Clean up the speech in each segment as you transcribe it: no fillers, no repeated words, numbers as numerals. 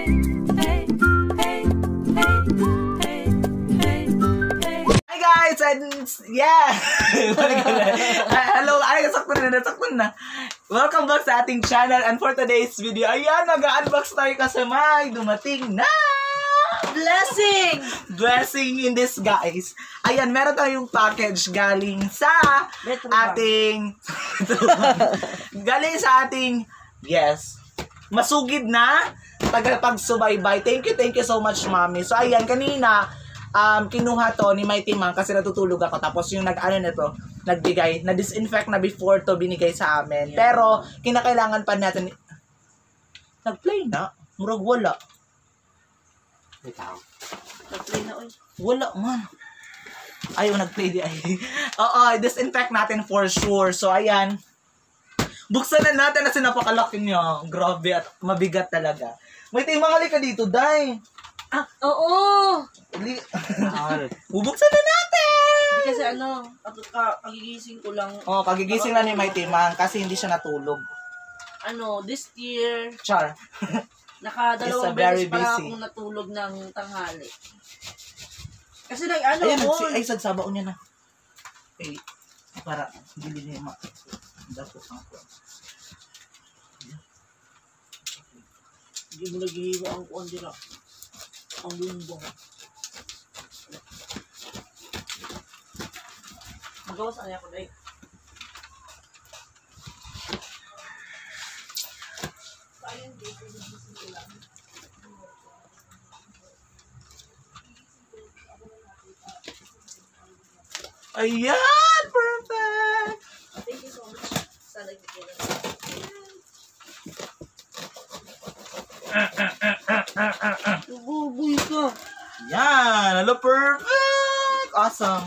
Hi guys, and yeah. Hello, ay nasakto na. Welcome back sa ating channel, and for today's video, ayan, nag-unbox tayo kasi may dumating na blessing in this, guys. Ayan, meron tayong package galing sa ating yes, masugid na tagapagsubaybay. Thank you so much, Mami. So ayan, kanina kinuha to ni Mighty Man kasi natutulog ako, tapos yung nagbigay, na-disinfect na before to binigay sa amin. Yeah. Pero kinakailangan pa natin nag-play na, murag wala. Nag-play na, oy. Wala man. Ayaw nag-play di ay. Oo, disinfect natin for sure. So ayan, buksan na natin kasi napakalaki niya. Grabe at mabigat talaga. May mga ka dito, Day. Ah, oo! Bubuksan na natin! Hindi kasi kagigising ko lang. Oh, kagigising na ni Mighty Man kasi hindi siya natulog. This year, Char. nakadalawang beses pa akong natulog ng tanghali. Kasi ayan, sagsabaon niya na. Okay, para hindi niya dapat ang kuwan. Hindi mo naghihiwa ang kuwan dira. Ang bumbong. Magawas ano ako dahil. Ayan! Perfect! Thank you so much sa nagkikinig. Bubuy ka. Yan! Hello, perfect! Awesome!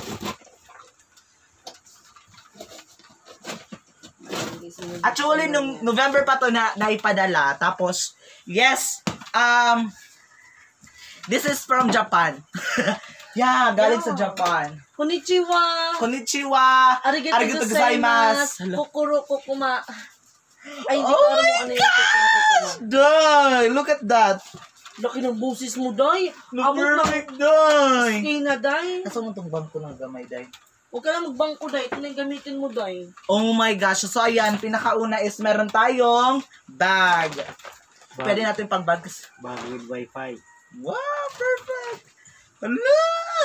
Actually, nung November pa to naipadala. Tapos, yes, this is from Japan. Yeah, galing sa Japan. Konnichiwa! Arigatou gozaimasu! Kokoro kokuma! Ay, hindi oh ko my ano yung kokoro kokuma. Day! Look at that! Laki ng busis mo, Day! Perfect, Day! Kina, Day! Nasa mo itong bangko ng gamay, Day? Huwag ka lang magbangko, Day. Ito na yung gamitin mo, Day. Oh my gosh. So, ayan. Pinakauna is meron tayong bag. Pwede natin pang bag. Bag with wifi. Wow, perfect! Hala!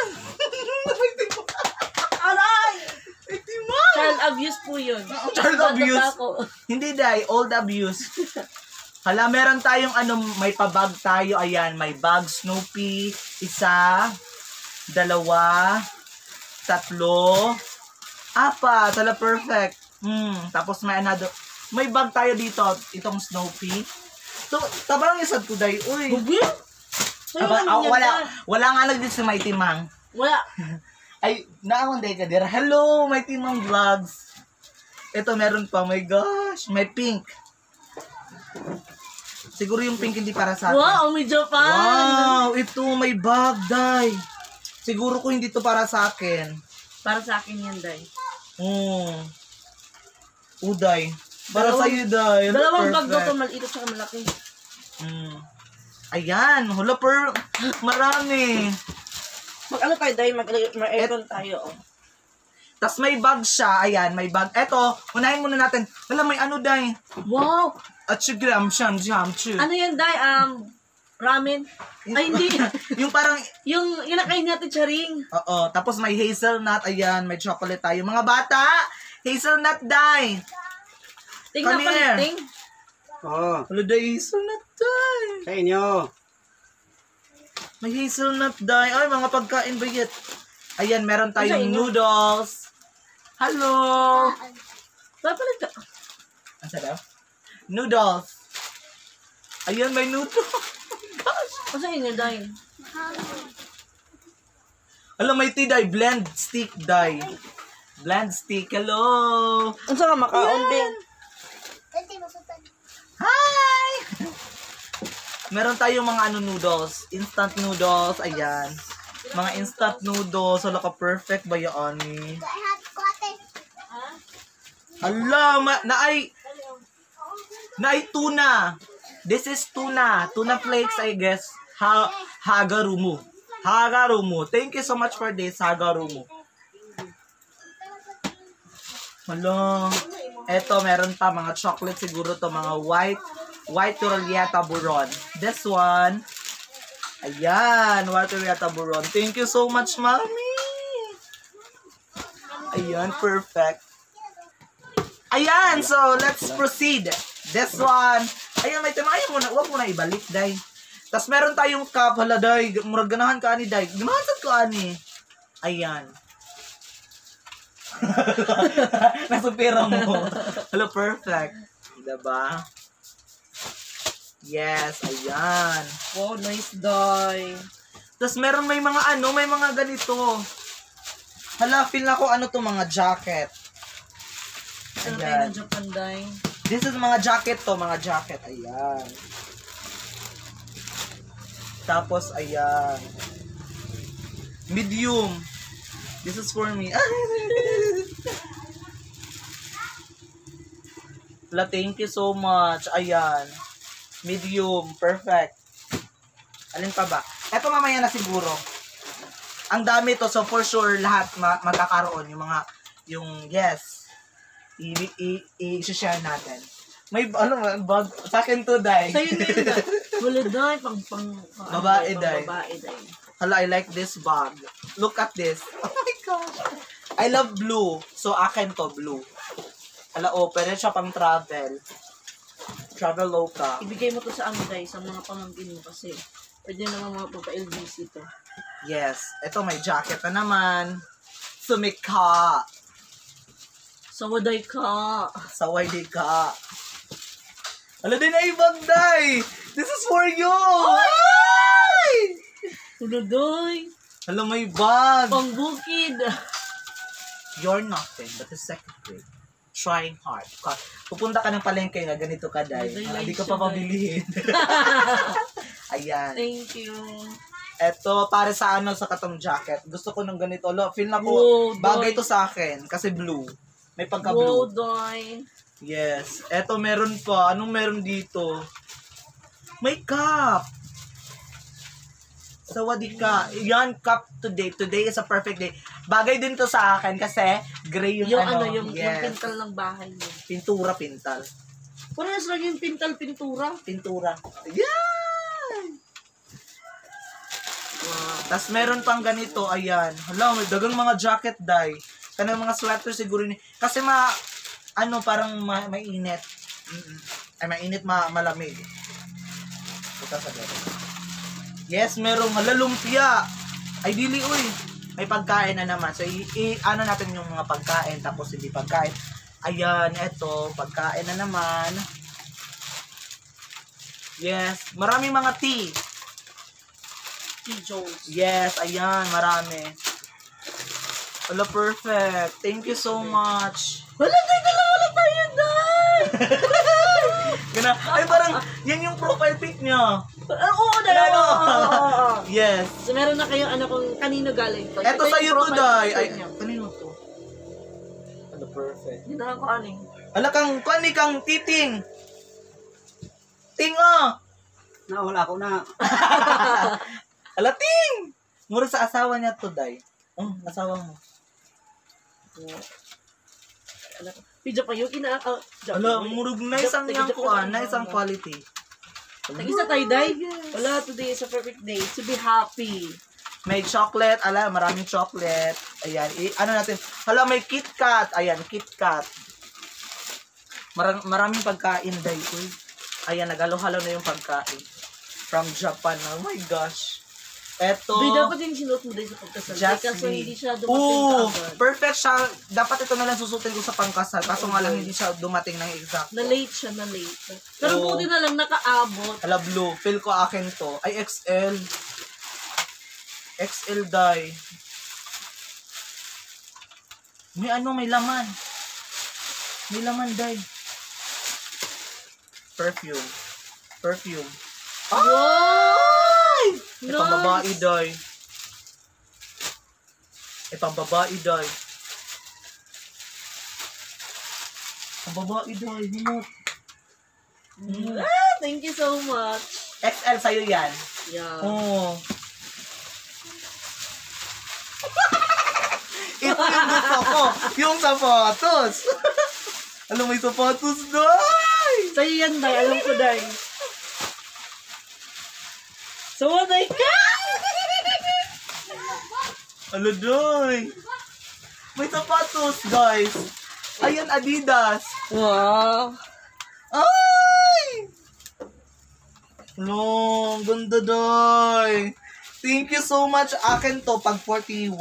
Aray! Child abuse po yun. Child abuse? Hindi, Day. Old abuse. Hala, meron tayong may pabag tayo. Ayan, may bag Snoopy. 1, 2, 3, 4, 5. Hala, perfect. Tapos may bag tayo dito. Itong Snoopy. So, tabarang isad ko, Day. Uy. Wala nga nagdito si Mighty Mang. Wala. Ay, naamon Day ka dira. Hello, Mighty Mang Vlogs. Ito, meron pa. Oh my gosh. May pink. Siguro yung pink hindi para sa akin. Wow, may Japan. Wow, ito may bag, Day. Siguro ko hindi to para sa akin. Para sa akin yan, Day. Day. Para sa iyo, Day. Dalawang bag daw to, maliit at saka malaki. Ayan, marami. Mag-ano tayo, Day? Mag-aircon tayo, oh. Tapos may bag siya. Ayan, may bag. Eto, unahin muna natin. Wala, may Day. Wow! At sigram siyang jam. Ano yan, Day? Ramen? Ay, hindi. Yung parang... yung nakain natin, Charing. Oo. Tapos may hazelnut. Ayan, may chocolate tayo. Mga bata, hazelnut, Day. Tingnan pa rin, Oo. Wala, Day, hazelnut, Day. Sa inyo. May hazelnut, Day. Ay, mga pagkain ba yet? Ayan, meron tayong noodles. Hello! Papalit ka. Ang sarap? Noodles. Ayan, may noodles. Gosh. Ano sa inyo, Day? Alam, may tea, Day. Blend stick, Day. Blend stick. Hello! Ang sarap makaon, Day. Hi! Meron tayong mga noodles. Instant noodles. Ayan. Mga instant noodles. Wala ka perfect ba yan? Ala, naay tuna. This is tuna. Tuna flakes, I guess. Hagarumu. Hagarumu. Thank you so much for this, Hagarumu. Hello. Eto, meron pa mga chocolate siguro to. Mga white Turaliata Buron. This one. Ayan. White Turaliata Buron. Thank you so much, Mommy. Ayan, perfect. Ayan, so let's proceed. This one. Ayan, may tema. Ayan, huwag mo na ibalik, day. Tapos meron tayong cup. Hala, day. Murag ganahan ka ani, day. Ganahan sa ko ani. Ayan. Nasupira mo. Hello, perfect. Diba? Yes, ayan. Oh, nice day. Tapos meron may mga ganito. Hala, feel na ko ano to mga jacket. Ano tayo Ayan. ng Japan day? This is mga jacket to, mga jacket. Ayan. Tapos, ayan. Medium. This is for me. Hala, thank you so much. Ayan. Medium. Perfect. Alin pa ba? Eto mamaya na siguro. Ang dami to, so for sure lahat magkakaroon yung yes. I-share natin. May bag sa akin to, Day. Sa'yo nila day. Wala day. Babae, day. Babae day. Hala, I like this bag. Look at this. Oh my gosh. I love blue. So akin to, blue. Hala, pwede siya pang travel. Travel loca. Ibigay mo to sa amin day, sa mga pamangkin mo kasi. Pwede naman mga papa-LBC to. Yes. Ito may jacket na naman. Sumika. Sawaday ka. Saway di ka. Hala din ay bag, Day. This is for you. Ay! Wala day. Hala, may bag. Pangbukid. You're nothing but a second grade. Trying hard. Pupunta ka ng palengke nga, ganito ka, Day. Hindi ka pa pabilihin. Ayan. Thank you. Eto, para sa sa katong jacket. Gusto ko ng ganito. Lo, feel na ko, Wow, bagay Day. to sa akin. Kasi blue. May Wow, pagka-blue. day. Yes. Eto, meron pa. Anong meron dito? May cup. Sawadi ka. Yan, cup today. Today is a perfect day. Bagay din to sa akin kasi gray yung Yung yes. pintal ng bahay mo. Pintura, pintal. Parehas lang yung pintura. Pintura. Yan! Wow. Tapos meron pang ganito, ayan. Hala, may dagang mga jacket, Day. Kanang mga sweater siguro ni. Kasi parang mainit. Ay, mainit, malamig. Ito sa dito. Yes, merong lumpia. Ay, dili, uy. May pagkain na naman. So, ano natin yung mga pagkain, tapos hindi pagkain. Ayan, eto, pagkain na naman. Yes, maraming mga tea. Tea Jones. Yes, ayan, marami. Wala, perfect. Thank you so much. Wala, day, dalawa lang tayo, day. Gana, ay, parang, yan yung profile pic niya. Oo, dalawa. Yes. So, meron na kayo, kung kanino galing to. Eto Ito sa yung iyo to, profile Day. picture Ay, niya. kanino to? Ano, perfect. Hindi na ako aning. Ala kang titing. Ting, oh. Nawala ko na. Ala, ting. Mura sa asawa niya to, Day. Oh, asawa mo. Pidyo pa yung Ala, murag nice ang niyang kuha. Nice ang quality. Tag-isa tayo, day. Wala, today is a perfect day to be happy. May chocolate. Ala, maraming chocolate. Ayan. Ano natin? Hala, may KitKat. Ayan, KitKat. Maraming pagkain, Day. Uy. Ayan, nagalo-halo na yung pagkain. From Japan. Oh my gosh. Eto. Day, dapat yung sinuot mo day sa pagkasal. Just Kasi me. hindi siya dumating agad. Perfect siya. Dapat ito na lang susutin ko sa pangkasal. Kaso nga lang hindi siya dumating ng exact. Na-late siya, na-late. Pero Oo. buti na lang nakaabot. Hala, blue. Feel ko akin to. Ay, XL. XL, Day. May laman. May laman, Day. Perfume. Ay! Nice! Ipang babae, Day. Ang babae, Day. Hinot. Thank you so much. XL sa'yo yan. Yeah. Oh. Ito yung gusto ko. Yung sapatos. Alam mo yung sapatos, Day! Sa'yo yan, Day. Alam ko, Day. So, Day ka! Alo, Day! May sapatos, guys. Ayan, Adidas. Wow. Ay! No, ganda, Day. Thank you so much. Akin to, pag 41.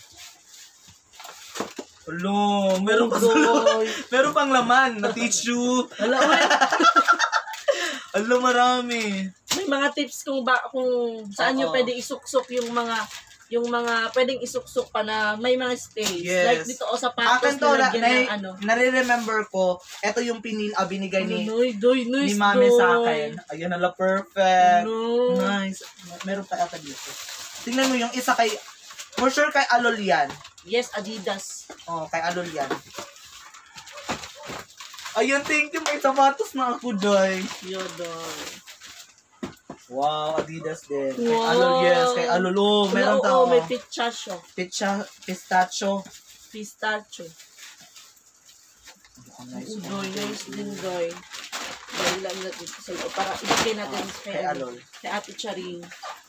Alo, meron pa Doy. meron pang laman na tissue. Wala, uy. Alo, marami. May mga tips kung saan nyo Oo. pwede isuksok yung mga pwedeng isuksok pa na may mga space. Yes. Like dito o sa patos Akin to, na lagyan ng ano. nare-remember ko, ito yung binigay ni Nice, Mami Doy. sa akin. Ayun, ala, perfect. No. Nice. Meron pa ata dito. Tingnan mo yung isa kay, for sure kay Alol yan. Yes, Adidas. Oh, kay Alol yan. Ayun, thank you. May sapatos na ako, Joy. Yodol. Wow, Adidas din. Kay Wow. Alol, yes. Kay Alol, oh, meron Oo, tao. may pistachio. Pistachio. Pistachio. Oh, nice. Doy, nice din, Doy. Dahil lang natin sa para ibigay natin kay, Kay Alol. kay Ate Charing.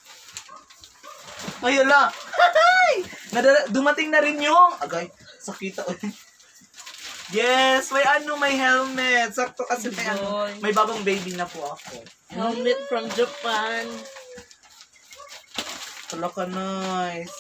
Ayun la. Dumating na rin yung... Agay, sakita. Yes, may helmet. Sakto kasi may bagong baby na po ako. Helmet from Japan. Wala ka, nice.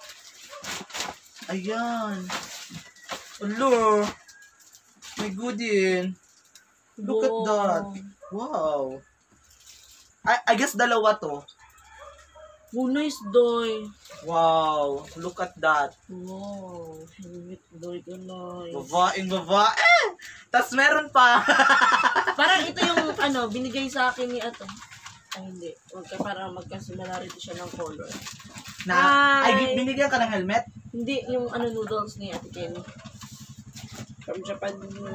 Ayan. Hello. May goodie. Look at that. Wow. I guess dalawa to. Oh, nice, Doy. Wow. Look at that. Wow. Helmet, Doy, ko nice. Babae. Tas meron pa. Parang ito yung, binigay sa akin ni Ato. Ay, hindi. Para magkasimilarity siya ng color. Hi. Binigyan ka ng helmet? Hindi, yung noodles ni Ate Kenny. From Japan din.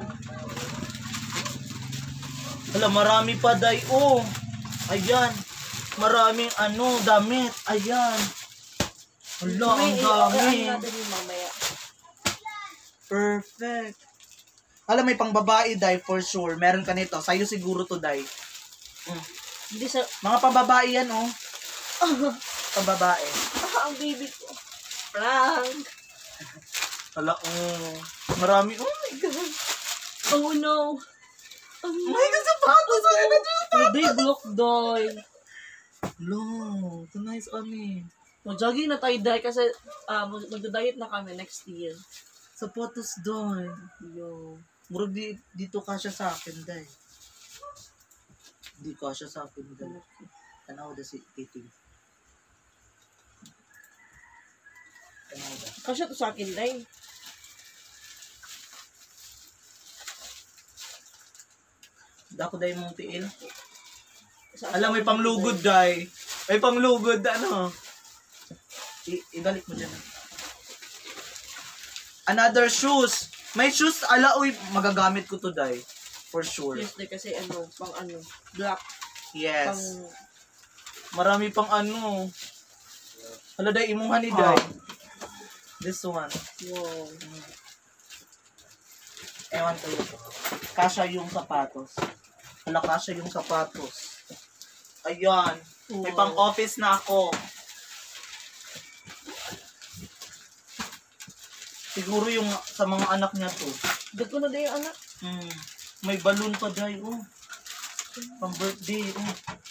Wala, marami pa, Day. Oh. Ayan. Maraming damit. Ayan. Wala, ang dami. Natin yung mamaya. Perfect. Alam, may pang babae, Day, for sure. Meron ka nito. Sa'yo siguro to, Day. Hindi sa... Mga pambabae yan, oh. Pambabae. ang baby ko. Prank. Wala, oh. Marami. Oh my God. Oh no. Oh my God, sapatos. Ay, Hindi, block, Doy. No, ito nice, Ami. Mag-jogging na tayo, Day, kasi magda-diet na kami next year. Sapatos, Day. Yo. Murag dito kasya sa akin, Day. Di kasya sa akin, Day. Tanaw da si Katie. Tanaw da. Kasi ito sa akin, Day. Dako, Day, mong tiil. Sa Alam, may panglugod, Day. May panglugod, ibalik mo dyan. Another shoes. May shoes, uy, magagamit ko to, Day. For sure. Yes, Day, kasi black. Yes. Pang... Marami pang Hala, Day, imuha ni Day. This one. Wow. Ewan ko yun. Kasha yung sapatos. Hala, kasha yung sapatos. Ayan. May Wow. pang-office na ako. Siguro yung sa mga anak niya to. Dad ko na, Day, yung anak. May balloon pa, Day, oh. Pang-birthday, oh.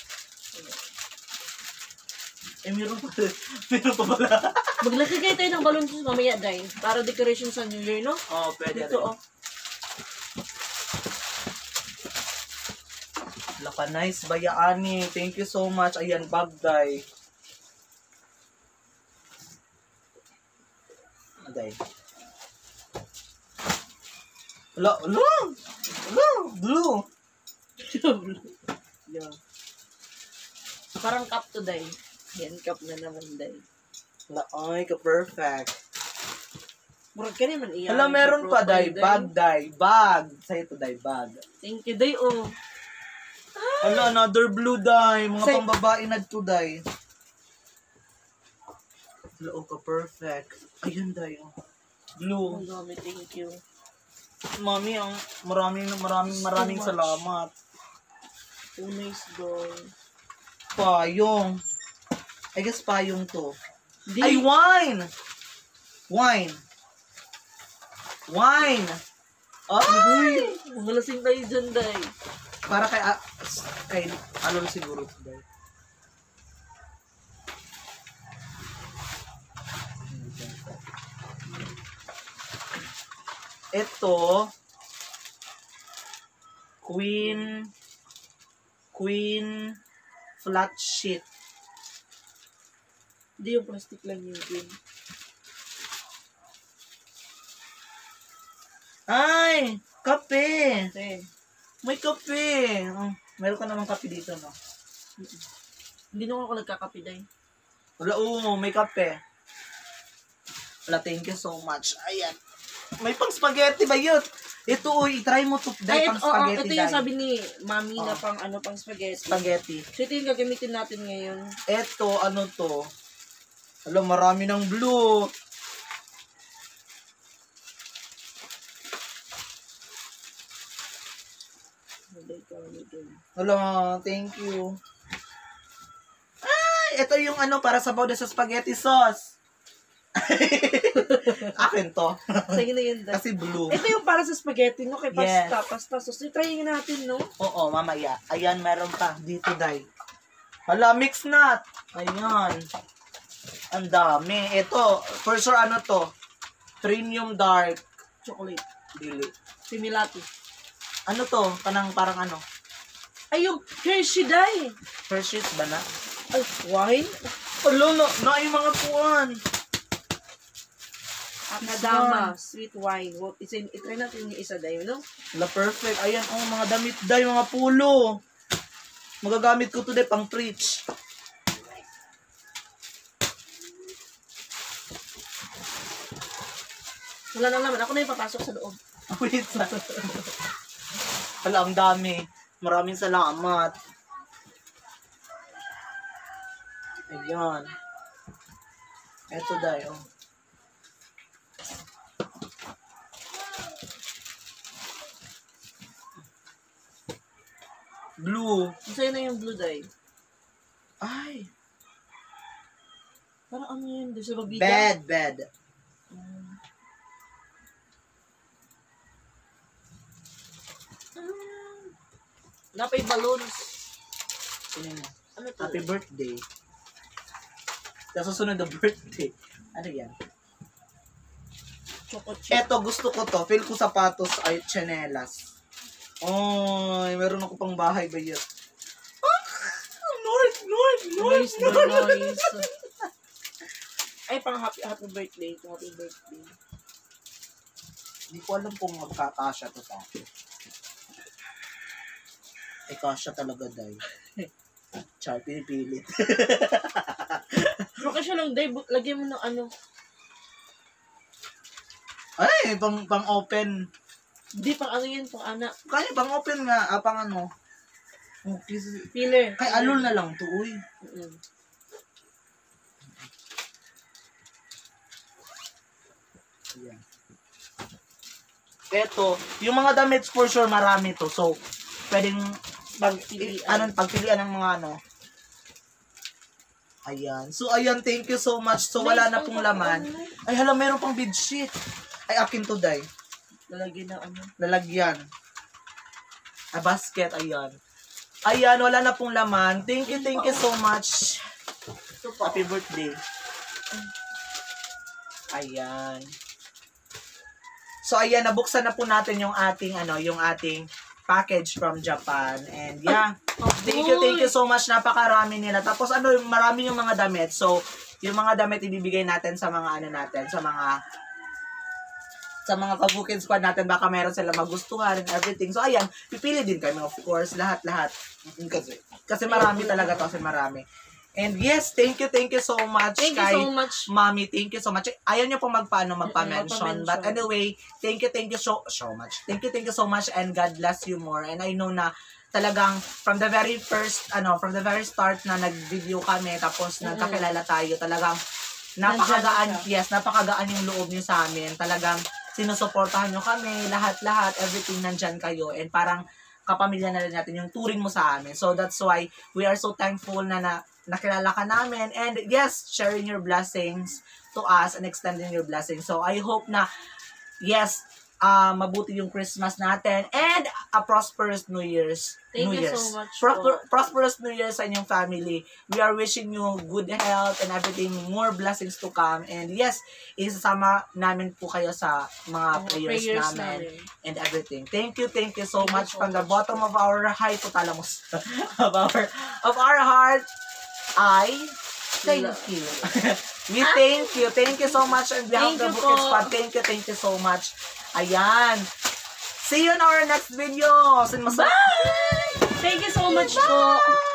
Meron pa. Meron pa pala. Maglagay tayo ng balloon sa mamaya, Day. Para decoration sa New Year, no? Oh, pwede Dito, rin. oh. Laka, nice, Bayaani. Thank you so much. Ayan, bag, Day. Day. Hala, blue. Yeah. Parang cup to, Day. Yan, cup na naman, Day. Hala, ay, ka-perfect. Murag ka naman iyan. Hala, meron pa, Day. Bag, Day. Bag. Sa'yo to, Day, bag. Thank you, Day, oh. Hala, another blue dye. Mga Say- pambabae na to dye. Hala, ka perfect. Ayun dye. Oh. Blue. Ang dami, thank you. Mami, ang maraming So much. salamat. Oh, nice doll. Payong. I guess payong to. Di, Ay, wine! Wine. Wine! Ay! mga lasing tayo dyan, day. Para kay Alol siguro to dye. Ito, Queen flat sheet. Hindi yung plastic lang yun, din. Ay, kape. Okay. May kape. Meron ka namang kape dito, no? Hindi naman ako nagkakape, day. Wala, oo, may kape. Wala, thank you so much. Ayan. May pang spaghetti ba yun? Ito, uy, try mo to. Dahil pang spaghetti. Ito yung sabi ni Mami na pang spaghetti. Spaghetti. So, ito yung gagamitin natin ngayon. Ito, ano to? Alam, marami ng blue. Alam, thank you. Ay, ito yung para sa bawda sa spaghetti sauce. Akin to. Sige na yun, day. Kasi blue. Ito yung para sa spaghetti, no? Kay Yes. pasta. So, try natin, no? Oo, mamaya. Ayan, meron pa. Dito, dai. Hala, mix nut. Ayan. Ang dami. Ito, for sure, ano to? Premium dark. Chocolate. Dili. Similati. Ano to? Parang ano? Ay, yung Hershey, day. Hershey's ba na? Ay, wine? Alo, na yung mga puwan. Akadama, sweet wine. Itry natin yung isa, day, no? Hala, perfect. Ayan, mga damit dai, mga pulo. Magagamit ko today pang preach. Wala na naman. Ako na yung papasok sa loob. Wait, hala, ang dami. Maraming salamat. Ayan. Eto dai, oh. Blue. Masaya na yung blue dye. Ay. Parang ano yun? Doon sa babida? Bed. Napay balloons. Ayan. Ano to? Happy birthday. Sa susunod na birthday. Ano yan? Choco chip. Eto, gusto ko to. Feel ko sapatos ay tsinelas. Ay, meron ako pang bahay ba yun? Noise. Ay, pang happy birthday. Happy birthday. Hindi ko alam kung magkakasya to sa akin. Ay, kasya talaga, day. Char, pinipilit. Pero kasi lang, Dave, lagyan mo ng ano. Ay, pang open. Hindi, pang ano yun, pang anak. Kaya pang open nga, pang ano. Okay. Filler. Kay alul na lang to, uy. Ayan. Eto, yung mga damit for sure marami to. So, pwedeng pagpilian ng mga ano. Ayan. So, ayan, thank you so much. So, wala na pong laman. Ay, hala, meron pang bedsheet. Ay, akin to, day. Lalagyan ng ano. Lalagyan. A basket, ayan. Ayan, wala na pong laman. Thank you so much. Happy birthday. Ayan. So, ayan, nabuksan na po natin yung ating, yung ating package from Japan. And yeah, thank you so much. Napakarami nila. Tapos, marami yung mga damit. So, yung mga damit ibibigay natin sa mga natin, sa mga kabukin squad natin, baka meron sila magustuhan and everything. So, ayan, pipili din kami, of course, lahat-lahat. Kasi marami talaga to, kasi marami. And yes, thank you so much. Thank you so much. Mami, thank you so much. Ayaw niyo pong magpa-mention. But anyway, thank you so much. Thank you so much, and God bless you more. And I know na talagang from the very start na nag-video kami, tapos nagkakilala tayo, talagang napakagaan, napakagaan yung loob niyo sa amin. Talagang sinusuportahan niyo kami, lahat-lahat, everything nandyan kayo. And parang kapamilya na rin natin yung turing mo sa amin. So that's why we are so thankful na nakilala ka namin. And yes, sharing your blessings to us and extending your blessings. So I hope na, yes, mabuti yung Christmas natin and a prosperous New Year's. Thank you so much Prosperous New Year sa inyong family. We are wishing you good health and everything, more blessings to come. And yes, isasama namin po kayo sa mga prayers namin and everything. Thank you so much from the bottom of our heart, of our heart. Thank you. We thank you so much on behalf of the Bukid Squad. Thank you so much. Ayan. See you in our next video. Bye! Thank you so much po.